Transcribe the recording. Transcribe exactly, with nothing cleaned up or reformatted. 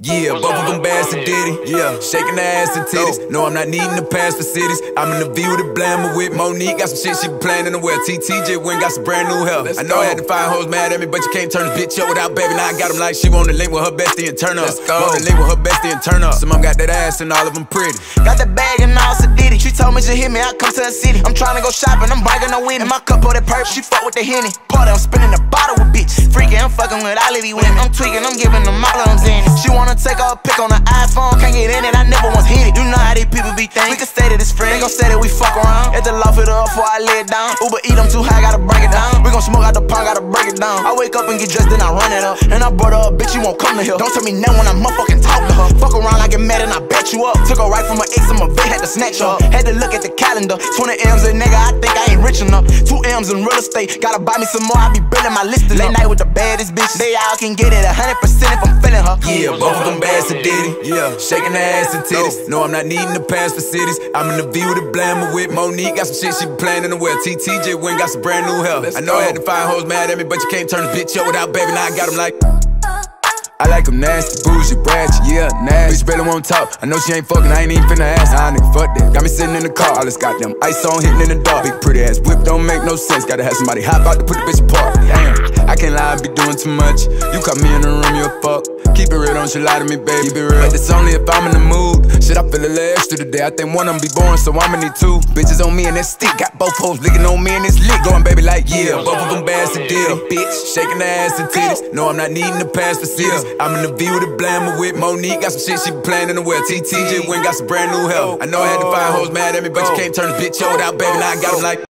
Yeah, both of them bad sadity. Yeah, shaking the ass and titties. No, I'm not needing to pass for cities. I'm in the V with the blamma with Monique. Got some shit she be playing in the well. T T J went got some brand new hair. I know I had to find hoes mad at me, but you can't turn this bitch up without baby. Now I got them like she want to link with her bestie and turn up. Want to link with her bestie and turn up. Some of them got that ass and all of them pretty. Got that bag and all sadity. She told me just hit me, I come to the city. I'm trying to go shopping, I'm bragging no winning. My cup of that purple, she fuck with the Henny. Party, I'm spinning the bottle with bitch. Freaking, I'm fucking with all of these women. I'm tweaking, I'm giving them all of them xannies. She wanna take a pic on the iPhone, can't get in it, I never once hit it. You know how these people be thinking. We can say that it's friends, they gon' say that we fuck around. At the loft it up before I lay it down. Uber eat, I'm too high, gotta break it down. We gon' smoke out the pond, gotta break it down. I wake up and get dressed, then I run it up. And I brought her a bitch, you won't come to here. Don't tell me now when I motherfucking talk to her. Fuck around, I get mad and I bet you up. Took her right from her ex, and my vet had to snatch her. Had to look at the calendar, twenty M's a nigga, I think I ain't rich enough. Two M's in real estate, gotta buy me some more, I be building my list. Late night with the baddest bitch, they all can get it a hundred percent if I'm feeling her. Yeah, both of them bad sadity. Yeah, shaking the ass and titties. No, I'm not needing to pass for cities. I'm in the V with the blamma with Monique. Got some shit she be playing in the well. T T J went got some brand new hair. I know I had to find hoes mad at me, but you can't turn this bitch up without baby. Now I got them like I like them nasty, bougie, ratchet, yeah, nasty. Bitch barely won't talk, I know she ain't fucking, I ain't even finna ask. Nah, nigga, fuck that. Got me sitting in the car, all this goddamn ice on, hitting in the dark. Big pretty ass whip don't make no sense. Gotta have somebody hop out to put the bitch apart. Damn, I can't lie, I be doing too much. You caught me in the room, you a fuck. Keep it real, don't you lie to me, baby. Keep it real, but it's only if I'm in the mood. Shit, I feel a little extra today. I think one of them be boring, so I'ma need two bitches on me and that stick. Got both hoes licking on me and this lick. Going baby like, yeah, both of them bad sadity. Bitch, shaking the ass and titties. No, I'm not needing to pass for cities. I'm in the V with the blamma with Monique. Got some shit she be playing in the well. T T J went got some brand new hair. I know I had to find hoes mad at me, but you can't turn this bitch up without baby. Now I got them like